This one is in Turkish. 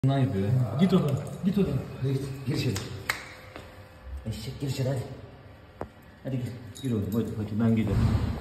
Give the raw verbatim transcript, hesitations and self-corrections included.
Ne yapıyor? Git odan. Git odan. Git. Gir içeri. Eşek gir içeri hadi. Hadi gir. Gir oğlum hadi hadi ben gidiyorum.